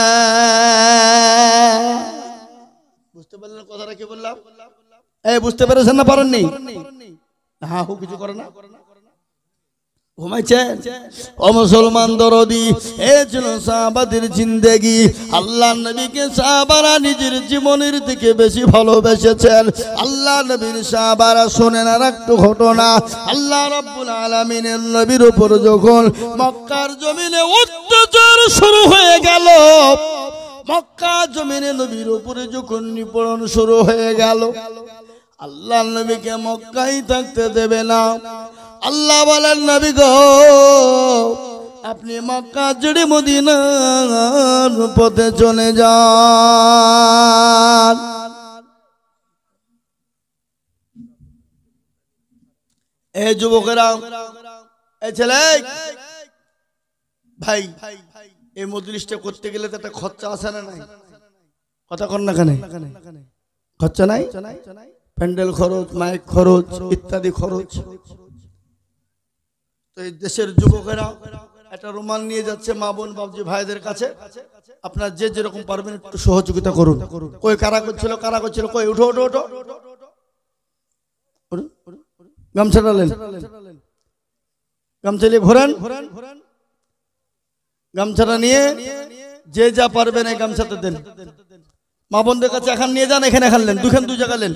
বুঝতে পারলেন কথাটা কি বললাম? এই বুঝতে পেরেছেন না পারেননি? হ্যাঁ, হু কিছু করে না, ঘুমাইছেন। ও মুসলমান দরদি, এ ছিল সাহাবাদের জিন্দেগি। আল্লাহ নবীকে সাহাবারা নিজের জীবনের দিকে বেশি ভালোবেসেছেন। আল্লাহ নবীর সাহাবারা শোনেন আর একটু ঘটনা। আল্লাহ রাব্বুল আলামিনের নবীর উপর যখন মক্কার জমিনে অত্যাচার শুরু হয়ে গেল, মক্কা জমিনে নবীর উপরে যখন নিপীড়ন শুরু হয়ে গেল, আল্লাহ নবীকে মক্কায় থাকতে দেবে না। আল্লাহ বলেন, নবী গো, আপনি মক্কা ছেড়ে মদিনার পথে চলে যান। এই যুবকেরা, এই ছেলে ভাই, এই মজলিসটা করতে গেলে তো একটা খরচা আছে না নাই? কথা কর না, কেন খরচা নাই? প্যান্ডেল খরচ, মাইক খরচ, ইত্যাদি খরচ। তো এই দেশের যুবকেরা একটা রুমাল নিয়ে যাচ্ছে মা বোন বাবজি ভাইদের কাছে, আপনার যে যেরকম পারবেন একটু সহযোগিতা করুন। কই কারা করছিল, কারা করছিল, কই উঠো উঠো উঠো, গামছা ডালেন, গামছা নিয়ে ঘোরেন, গামছাটা নিয়ে যে যা পারবেন এই গামছাতে দেন। মা বোনদের কাছে এখন নিয়ে যান, এখানে এখন নেন, দুখান দুই জায়গায় নেন,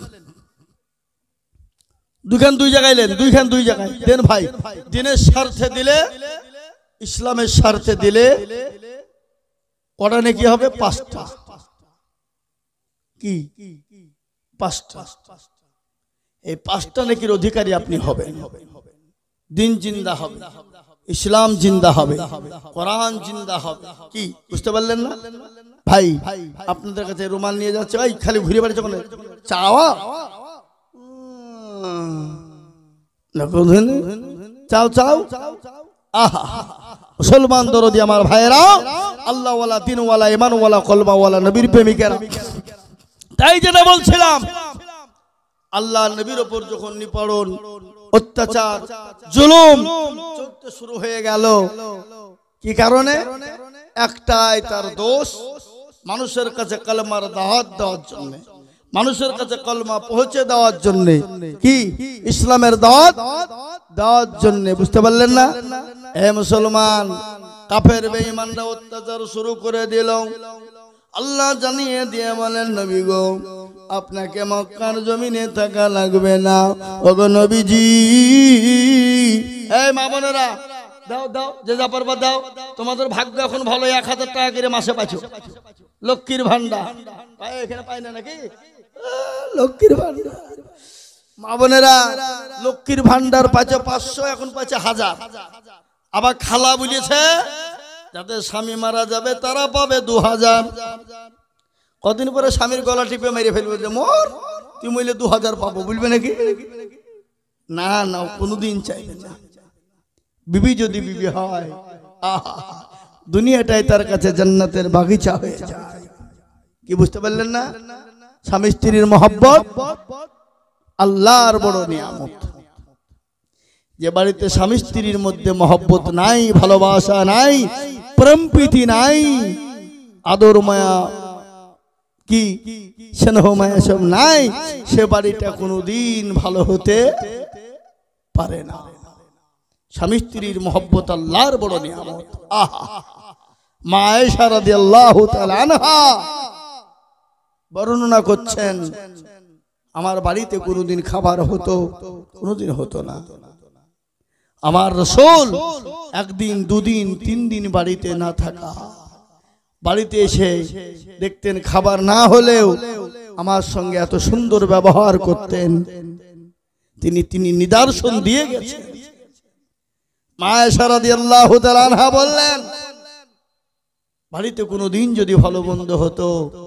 দুইখান দুই জায়গায় নেন, দুইখান দুই জায়গায় দেন ভাই। দিনের স্বার্থে দিলে, ইসলামের স্বার্থে দিলে কটা নাকি হবে? পাঁচটা। কি পাঁচটা? এই পাঁচটা নাকির অধিকারী আপনি হবেন। দিন জিন্দা হবে, ইসলাম জিন্দা হবে, কোরআন জিন্দা হবে। কি বুঝতে পারলেন না ভাই? আপনাদের কাছে রুমাল নিয়ে যাচ্ছে, ভাই খালি ঘুরে বেড়াচ্ছে, কোন চাওয়া চাও চাও। আহা, মুসলমান দরদি আমার ভাইয়েরা, আল্লাহ ওয়ালা, দিন ওয়ালা, ইমান ওয়ালা, কলমা ওয়ালা, নবীর প্রেমিকেরা। তাই যেটা বলছিলাম, আল্লাহ নবীর উপর যখন নিপীড়ন অত্যাচার জুলুম চলতে শুরু হয়ে গেল, কি কারণে? একটাই তার দোষ, মানুষের কাছে কালেমার দাওয়াত দেওয়ার জন্য, মানুষের কাছে কলমা পৌঁছে দেওয়ার জন্য, কি ইসলামের দাওয়াত দেওয়ার জন্য। বুঝতে পারলেন না? এ মুসলমান, কাফের বেঈমানরা অত্যাচার শুরু করে দিল। আল্লাহ জানিয়ে দিয়ে বলেন, নবী গো, আপনাকে মক্কার জমিনে থাকা লাগবে না। ওগো নবীজি, এই মা বোনেরা, দাও দাও, যে যা পারবা দাও। তোমাদের ভাগ্য এখন ভালো, এক হাজার টাকা করে মাসে পাচ্ছ, লক্ষ্মীর ভান্ডার। এখানে পাই না নাকি লক্ষ্মীর ভান্ডার? মা বোনেরা, লক্ষ্মীর ভান্ডার পাচ্ছে পাঁচশো, এখন পাচ্ছে হাজার। আবার খালা বলেছে যাদের স্বামী মারা যাবে তারা পাবে দু হাজার। কদিন পরে স্বামীর গলা টিপে মেরে ফেলবে, যে মোর তুই মইলে দু হাজার পাবো, বলবে নাকি? না না, কোনোদিন চাইবে না। বিবি যদি বিবি হয়, আহা, দুনিয়াটাই তার কাছে জান্নাতের বাগিচা হয়ে যায়। কি বুঝতে পারলেন না? স্বামী স্ত্রীর মহব্বত আল্লাহর বড় নিয়ামত। যে বাড়িতে স্বামী স্ত্রীর মধ্যে মহব্বত নাই, ভালোবাসা নাই, প্রেম প্রীতি নাই, আদর মায়া, কি স্নেহ মায়া সব নাই, সে বাড়িটা কোনোদিন ভালো হতে পারে না। স্বামী স্ত্রীর মহব্বত আল্লাহর বড় নিয়ামত। আহা, মা আয়েশা রাদিয়াল্লাহু তাআলা আনহা বর্ণনা করছেন, আমার বাড়িতে কোনোদিন খাবার হতো, কোনোদিন হতো না। আমার রাসূল একদিন, দুদিন, তিন দিন বাড়িতে না থাকা, বাড়িতে এসে দেখতেন খাবার না হলেও আমার সঙ্গে এত সুন্দর ব্যবহার করতেন। তিনি তিনি নিদর্শন দিয়ে গেছেন। মা আয়েশা রাদিয়াল্লাহু তাআলা আনহা বললেন, বাড়িতে কোনোদিন যদি ভালো মন্দ হতো,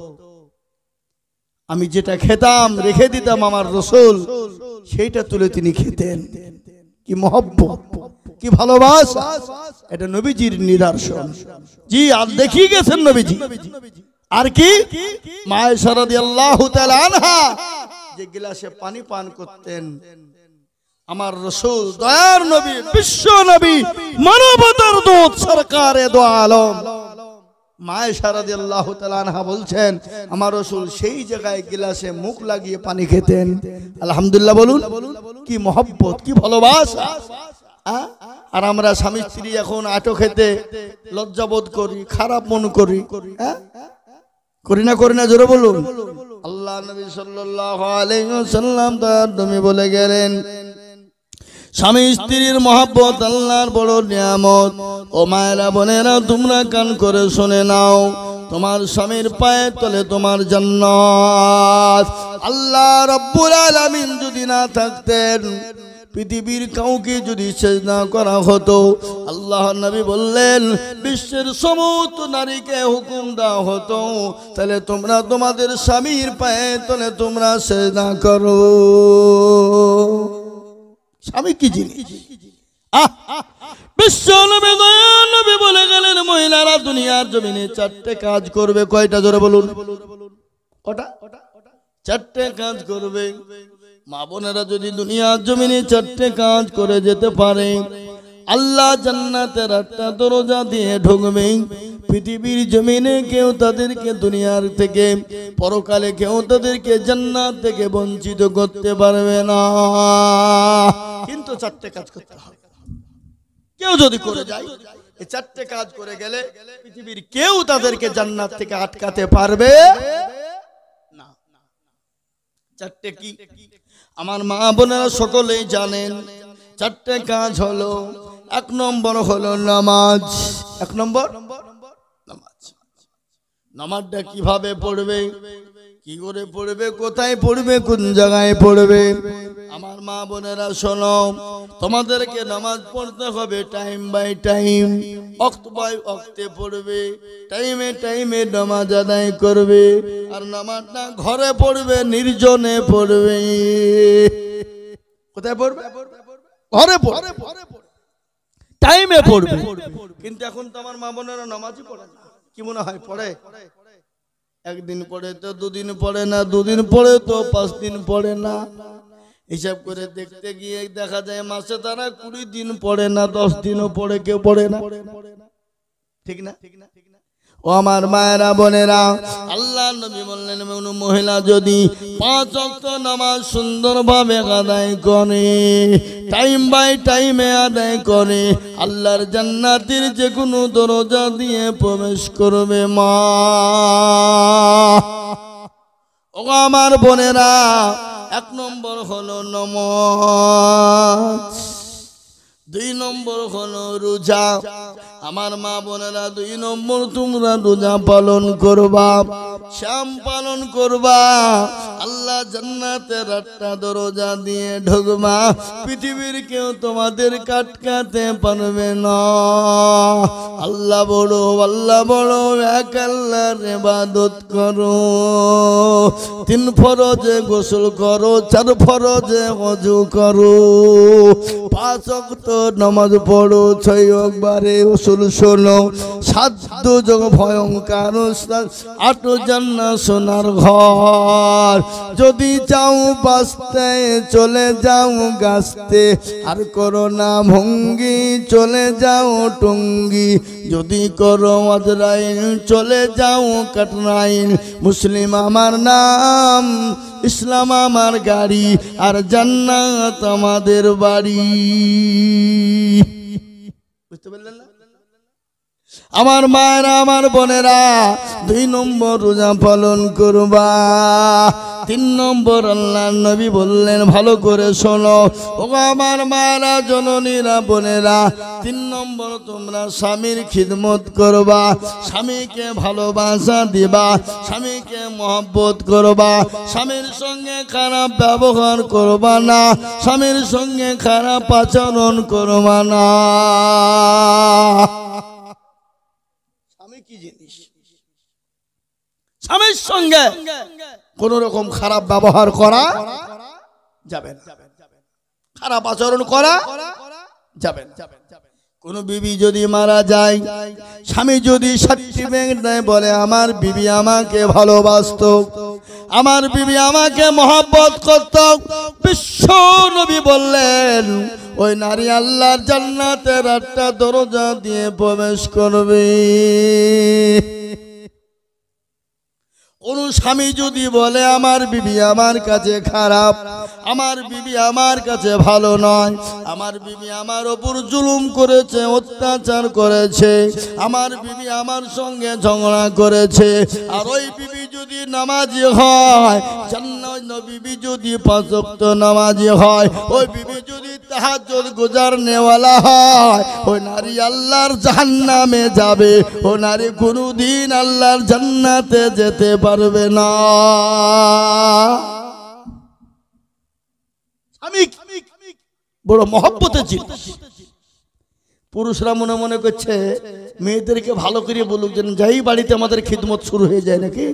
আমি যেটা খেতাম রেখে দিতাম আমার রাসূল, সেইটা তুলে তিনি খেতেন। কি মহব্বত, কি ভালোবাসা, এটা নবীজির নিদর্শন। জি, আর দেখিয়ে গেছেন নবীজি। আর কি, মা আয়েশা রাদিয়াল্লাহু তাআলা আনহা যে গ্লাসে পানি পান করতেন, আমার রাসূল, দয়ার নবী, বিশ্ব নবী, মানবতার দূত, সরকারে দো আলম, মা আয়েশা রাদিয়াল্লাহু তাআলা আনহা বলছেন, আমার রাসূল সেই জায়গায় গ্লাসে মুখ লাগিয়ে পানি খেতেন। আলহামদুলিল্লাহ বলুন। কি মহব্বত, কি ভালোবাসা। আর আমরা স্বামী স্ত্রী এখন আটো খেতে লজ্জাবোধ করি, খারাপ মন করি, করি না করি না জোরে বলুন। আল্লাহ নবী সাল্লাল্লাহু আলাইহি ওয়াসাল্লাম তার নবী বলে গেলেন, স্বামী স্ত্রীর মহব্বত আল্লাহর বড় নিয়ামত। ও মায়েরা বোনেরা, তোমরা কান করে শুনে নাও, তোমার স্বামীর পায়ের তলে তোমার জান্নাত। আল্লাহ রাব্বুল আলামিন যদি না থাকতেন, পৃথিবীর কাউকে যদি সেজদা করা হতো, আল্লাহ নবী বললেন বিশ্বের সমস্ত নারীকে হুকুম দেওয়া হতো, তাহলে তোমরা তোমাদের স্বামীর পায়ের তলে তোমরা সেজদা করো। স্বামী কি জিনিস? বিশ্ব নবী দয়াল নবী বলে গেলেন, মহিলারা দুনিয়ার জমিনে চারটে কাজ করবে। কয়টা জোরে বলুন? কটা? চারটে কাজ করবে। মা বোনেরা যদি দুনিয়ার জমিনে চারটে কাজ করে যেতে পারে, আল্লাহ জান্নাতের একটা দরজা দিয়ে ঢুকবে। পৃথিবীর জমিনে কেউ তাদেরকে দুনিয়ার থেকে, পরকালে কেউ তাদেরকে জান্নাত থেকে বঞ্চিত করতে পারবে না। কিন্তু চারটে কাজ করতে হবে। কেউ যদি করে যায়, এই চারটে কাজ করে গেলে পৃথিবীর কেউ তাদেরকে জান্নাত থেকে আটকাতে পারবে না। চারটে কি? আমার মা বোনেরা সকলেই জানেন। চারটে কাজ হলো, এক নম্বর হলো নামাজ। এক নম্বর নামাজ। নামাজটা কিভাবে পড়বে, কি করে পড়বে, কোথায় পড়বে, কোন জায়গায় পড়বে? আমার মা বোনেরা শোনো, তোমাদেরকে নামাজ পড়তে হবে টাইম বাই টাইম, ওয়াক্ত বাই ওয়াক্তে পড়বে, টাইমে টাইমে নামাজ আদায় করবে। আর নামাজটা ঘরে পড়বে, নির্জনে পড়বে। কোথায় পড়বে? ঘরে পড়বে, টাইমে পড়বে। কিন্তু এখন তো আমার মা বোনেরা নামাজই পড়ে না। কি মনে হয় পড়ে? একদিন পড়ে তো দুদিন পড়ে না, দুদিন পড়ে তো পাঁচ দিন পড়ে না। হিসাব করে দেখতে গিয়ে দেখা যায় মাসে তারা কুড়ি দিন পড়ে না, দশ দিনও পড়ে, কেউ পড়ে না, ঠিক না? ও আমার মায়েরা বোনেরা, আল্লাহ নবী বললেন কোন মহিলা যদি পাঁচ ওয়াক্ত নামাজ সুন্দরভাবে আদায় করে, টাইম বাই টাইমে আদায় করে, আল্লাহর জান্নাতের যে কোনো দরজা দিয়ে প্রবেশ করবে। মা ও আমার বোনেরা, এক নম্বর হলো নামাজ, দুই নম্বর হলো রোজা। আমার মা বোনেরা, দুই নম্বর তোমরা রোজা পালন করবা, শ্যাম পালন করবা, আল্লাহ জান্নাতের আটটা দরজা দিয়ে ঢুকবা, পৃথিবীর কেউ তোমাদের কাটকাতে পারবে না। আল্লাহ বড়, আল্লাহ বড়, এক আল্লাহর ইবাদত করো, তিন ফরজে গোসল করো, চার ফরজে ওযু করো, পাঁচ ওয়াক্ত নামাজ পড়ো, ছয় একবারে ওসুল শোনো, সাত দুর্যোগ ভয়ঙ্কর, আট জান্নাত সোনার ঘর। যদি চাও বাঁচতে চলে যাও গাছতে, আর করো না ভঙ্গি চলে যাও টঙ্গি, যদি করো আজরাইল চলে যাও কাটরাইল। মুসলিম আমার নাম, ইসলাম আমার গাড়ি, আর জান্নাত আমাদের বাড়ি। বুঝতে পারলেন না? আমার মায়েরা, আমার বোনেরা, দুই নম্বর রোজা পালন করবা, তিন নম্বর আল্লাহ নবী বললেন ভালো করে শোনো ও আমার মায়েরা, জননীরা, বোনেরা, তিন নম্বর তোমরা স্বামীর খিদমত করবা, স্বামীকে ভালোবাসা দিবা, স্বামীকে মহব্বত করবা, স্বামীর সঙ্গে খারাপ ব্যবহার করবা না, স্বামীর সঙ্গে খারাপ আচরণ করবা না। কি জিনিস? স্বামীর সঙ্গে কোন রকম খারাপ ব্যবহার করা যাবে না, খারাপ আচরণ করা যাবে না। কোন বিবি যদি মারা যায়, স্বামী যদি সার্টিফিকেট দেয়, বলে আমার বিবি আমাকে ভালোবাসতো, আমার বিবি আমাকে মহব্বত করত, বিশ্ব নবী বললেন ওই নারী আল্লাহর জান্নাতের আটটা দরজা দিয়ে প্রবেশ করবে। কোন স্বামী যদি বলে আমার বিবি আমার কাছে খারাপ, আমার বিবি আমার কাছে ভালো নয়, আমার বিবি আমার ওপর জুলুম করেছে, অত্যাচার করেছে, আমার বিবি আমার সঙ্গে ঝগড়া করেছে, আর ওই বিবি যদি নামাজি হয়, জান্নাত বিবি যদি পাঁচ ওয়াক্ত নামাজি হয়, ওই বিবি যদি তাহাজ্জুদ গুজার নেওয়ালা হয়, ওই নারী আল্লাহর জাহান্নামে যাবে, ও নারী কোনদিন আল্লাহর জান্নাতে যেতে পারবে না। আমি বড় মহব্বতের জিনিস। পুরুষরা মনে মনে করছে মেয়েদেরকে ভালো করে বলুক যেন যাই বাড়িতে আমাদের খিদমত শুরু হয়ে যায় নাকি?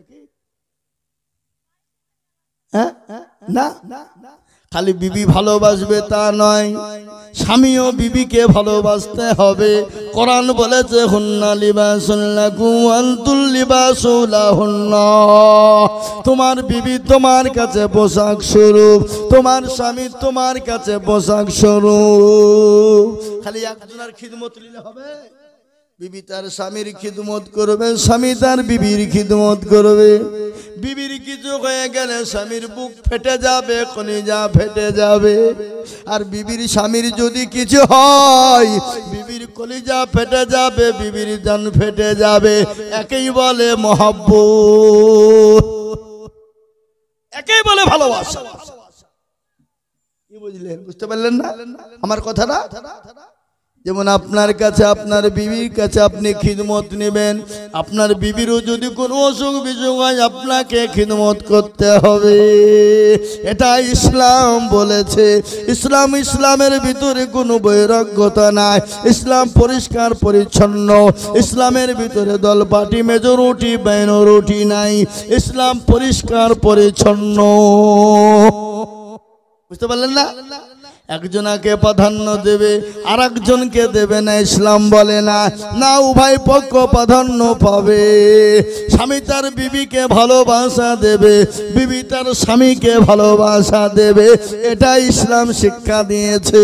হ্যাঁ, না, খালি বিবি ভালোবাসবে তা নয়, স্বামীও বিবিকে ভালোবাসতে হবে। কোরআন বলেছে হুন্না লিবাসুল লাকুম ওয়া আনতুম লিবাসুল লাহুন্না, তোমার বিবি তোমার কাছে পোশাক স্বরূপ, তোমার স্বামী তোমার কাছে পোশাক স্বরূপ। খালি একজনের খিদমত নিলে হবে? বিবি তার স্বামীর খিদমত করবে, স্বামী তার বিবির খিদমত করবে। বিবির কিছু হয়ে গেলে স্বামীর বুক ফেটে যাবে, কলিজা ফেটে যাবে। আর বিবির স্বামীর যদি কিছু হয়, বিবির কলিজা ফেটে যাবে, বিবির জান ফেটে যাবে। একেই বলে মহব্বত, একেই বলে ভালোবাসা। কি বুঝলেন? বুঝতে পারলেন না আমার কথাটা? যেমন আপনার কাছে আপনার বিবির কাছে আপনি খিদমত নেবেন, আপনার বিবিরও যদি কোনো অসুখ বিসুখ হয় আপনাকে খিদমত করতে হবে। এটা ইসলাম বলেছে। ইসলাম, ইসলামের ভিতরে কোনো বৈরাগ্যতা নাই, ইসলাম পরিষ্কার পরিচ্ছন্ন, ইসলামের ভিতরে দল পার্টি মেজরিটি মাইনরিটি নাই, ইসলাম পরিষ্কার পরিচ্ছন্ন। বুঝতে পারলেন না? একজনকে প্রাধান্য দেবে আর একজনকে দেবে না। ইসলাম বলে না, না উভয় পক্ষ প্রাধান্য পাবে। স্বামী তার বিবিকে ভালোবাসা দেবে, বিবি তার স্বামীকে ভালোবাসা দেবে, এটা ইসলাম শিক্ষা দিয়েছে।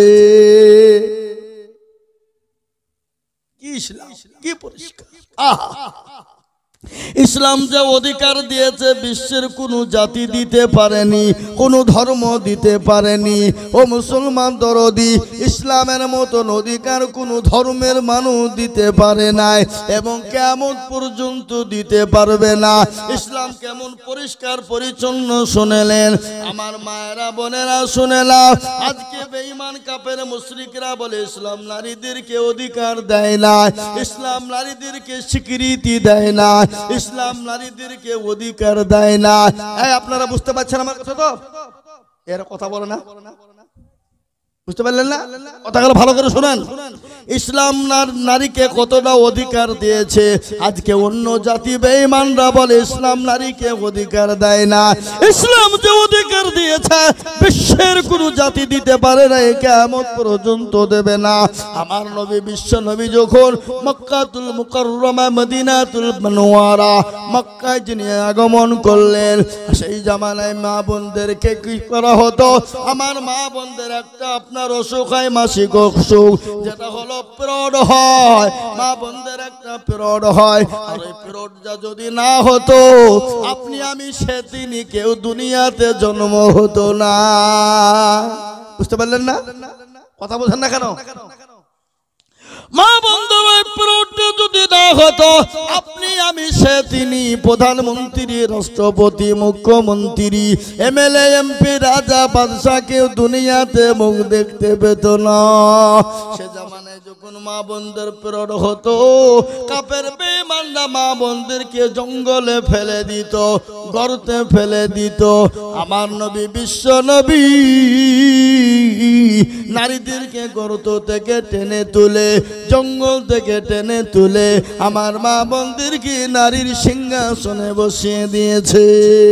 কি ইসলাম, কি পরিষ্কার! আহা, ইসলাম যে অধিকার দিয়েছে বিশ্বের কোনো জাতি দিতে পারেনি, কোনো ধর্ম দিতে পারেনি। ও মুসলমান দরদি, ইসলামের মতন অধিকার কোনো ধর্মের মানুষ দিতে পারে নাই এবং কিয়ামত পর্যন্ত দিতে পারবে না। ইসলাম কেমন পরিষ্কার পরিচ্ছন্ন শুনেলেন আমার মায়েরা বোনেরা, শুনেলাম। আজকে বেঈমান কাফের মুশরিকরা বলে ইসলাম নারীদেরকে অধিকার দেয় না, ইসলাম নারীদেরকে স্বীকৃতি দেয় না, ইসলাম নারীদেরকে অধিকার দেয় না। এই আপনারা বুঝতে পারছেন আমার কথা? তো এর কথা বলে না, বুঝতে পারলেন না? কথাগুলো ভালো করে শুনেন। ইসলাম নারীকে কতটা অধিকার দিয়েছে। আজকে অন্য জাতি বেঈমানরা বলে ইসলাম নারীকে অধিকার দেয় না। ইসলাম যে অধিকার দিয়েছে বিশ্বের কোনো জাতি দিতে পারে না, কিয়ামত পর্যন্ত দেবে না। আমার নবী বিশ্ব নবী যখন মক্কাতুল মুকাররমা মদিনাতুল মুনাওয়ারা মক্কায় যিনি আগমন করলেন, সেই জামানায় মা বোনদেরকে কি করা হতো? আমার মা বোনদের একটা আপনার অসুখ হয়, মাসিক অসুখ, যেটা হলো পিরিয়ড হয়। মা বোনদের একটা পিরিয়ড হয়, আর এই পিরিয়ডটা যদি না হতো আপনি আমি সেদিনই কেউ দুনিয়াতে জন্ম হতো না। বুঝতে পারলেন না? কথা বলছেন না কেন? মা বন্ধু পিরিয়ডটা যদি না হতো আপনি আমি সেদিনই প্রধানমন্ত্রী, রাষ্ট্রপতি, মুখ্যমন্ত্রী, এমএলএ, এমপি, রাজা, বাদশা কেউ দুনিয়াতে মুখ দেখতে পেত না। সে জামানায় যখন মা বোনদের পিরিয়ড হতো, কাফের বেঈমানরা মা বোনদেরকে জঙ্গলে ফেলে দিত, গর্তে ফেলে দিত। আমার নবী বিশ্ব নবী নারীদেরকে গর্ত থেকে টেনে তুলে, জঙ্গল থেকে টেনে তুলে আমার মা বোনদেরকে নারীর সিংহাসনে বসিয়ে দিয়েছে।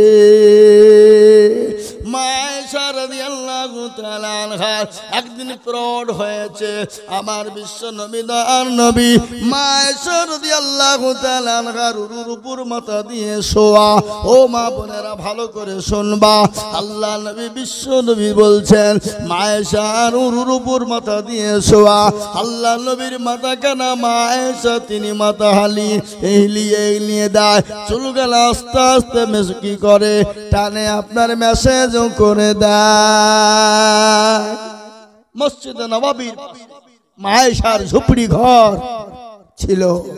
মা আয়েশা রাদিয়াল্লাহু তাআলা আনহা একদিন পিরিয়ড হয়েছে। আমার বিশ্ব নবী দয়ার নবী মা আয়েশা রাদিয়াল্লাহু তাআলা আনহার উরুর উপর মাথা দিয়ে শোয়া। ও মা বোনেরা ভালো করে শুনবা, আল্লাহ নবী বিশ্ব নবী বলছেন মা আয়েশার উরুর উপর মাথা দিয়ে শোয়া। আল্লাহ নবীর মাথা কানা মা আয়েশা তিনি মাথা হালি এলিয়ে এলিয়ে দেয়, চুলগুলো আস্তে আস্তে মেসকি করে টানে আপনার মেসেজ করে দেয়। মসজিদে নববীর মা আয়েশার ঝুপড়ি ঘর ছিল।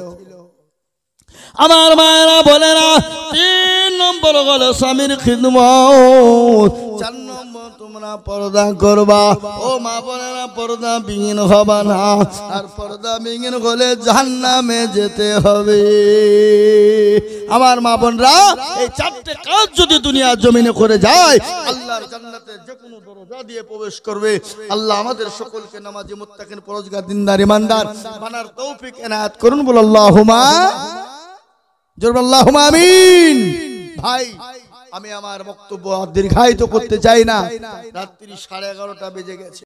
আমার মায়েরা বলে না, তিন নম্বর হলো স্বামীর খিদমত, চার নম্বর তোমরা পর্দা করবা। ও মা বোনেরা পর্দা বিহীন হবা না, আর পর্দা বিহীন হলে জাহান্নামে যেতে হবে। আমার মা বোনরা এই চারটে কাজ যদি দুনিয়ার জমিনে করে যায় আল্লাহর জান্নাতে যে কোনো দরজা দিয়ে প্রবেশ করবে। আল্লাহ আমাদের সকলকে নামাজি মুত্তাকিন পরহেজগার দিনদার ইমানদার বানার তৌফিক এনায়েত করুন। বল আল্লাহুম্মা জোরে আল্লাহুম্মা আমিন। ভাই আমি আমার বক্তব্য দীর্ঘায়িত করতে চাই না, রাত্রি সাড়ে এগারোটা বেজে গেছে।